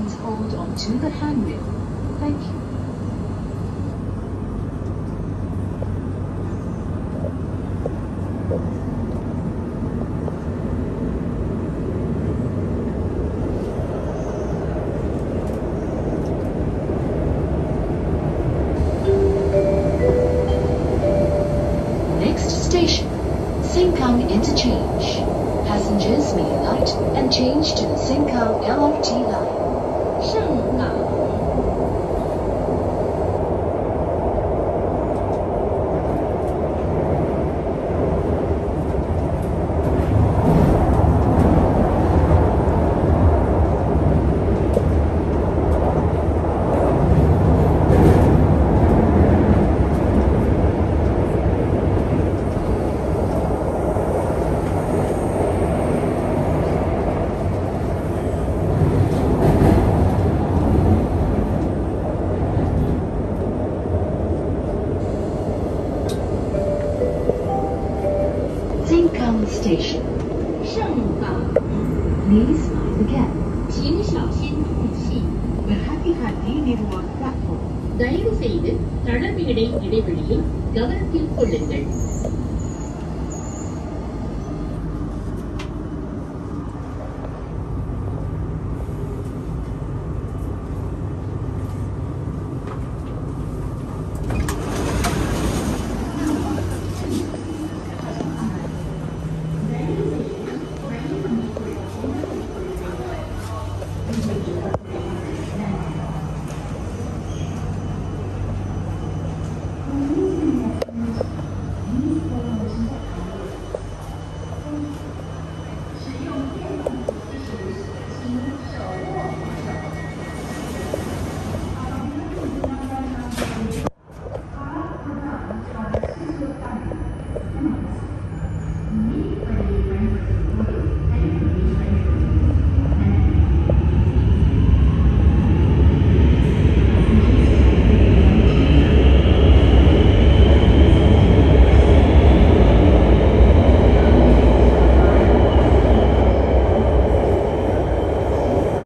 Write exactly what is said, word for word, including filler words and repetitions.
please hold on to the handrail. Thank you. Next station, Sengkang Interchange. Passengers may alight and change to the Sengkang L R T line. 盛港。 Sengkang Station. 盛港。 Please mind the gap. 请小心空隙。 The Happy Happy Nirwan platform. தயவு செய்து தளர்விடை இடைவெளியை கவனத்தில் கொள்ளுங்கள்.